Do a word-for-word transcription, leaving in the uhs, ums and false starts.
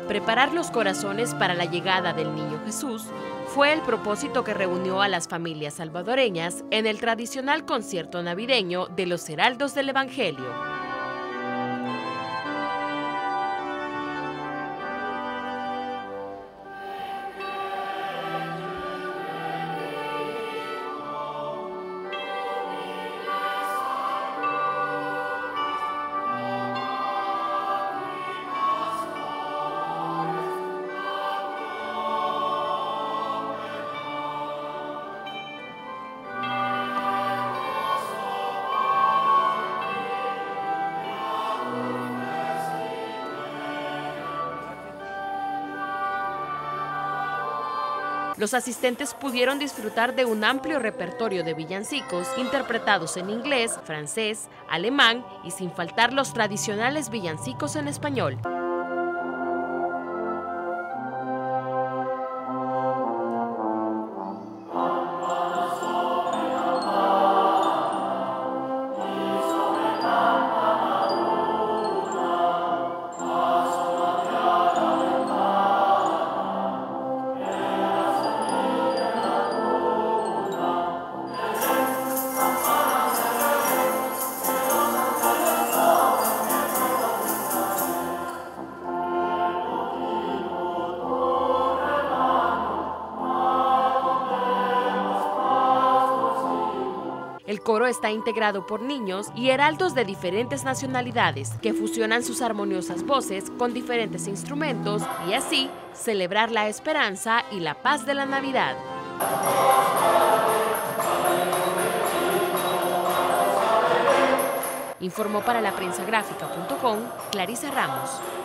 Preparar los corazones para la llegada del Niño Jesús fue el propósito que reunió a las familias salvadoreñas en el tradicional concierto navideño de los Heraldos del Evangelio. Los asistentes pudieron disfrutar de un amplio repertorio de villancicos interpretados en inglés, francés, alemán y sin faltar los tradicionales villancicos en español. El coro está integrado por niños y heraldos de diferentes nacionalidades que fusionan sus armoniosas voces con diferentes instrumentos y así celebrar la esperanza y la paz de la Navidad. Informó para la prensa gráfica punto com Clarisa Ramos.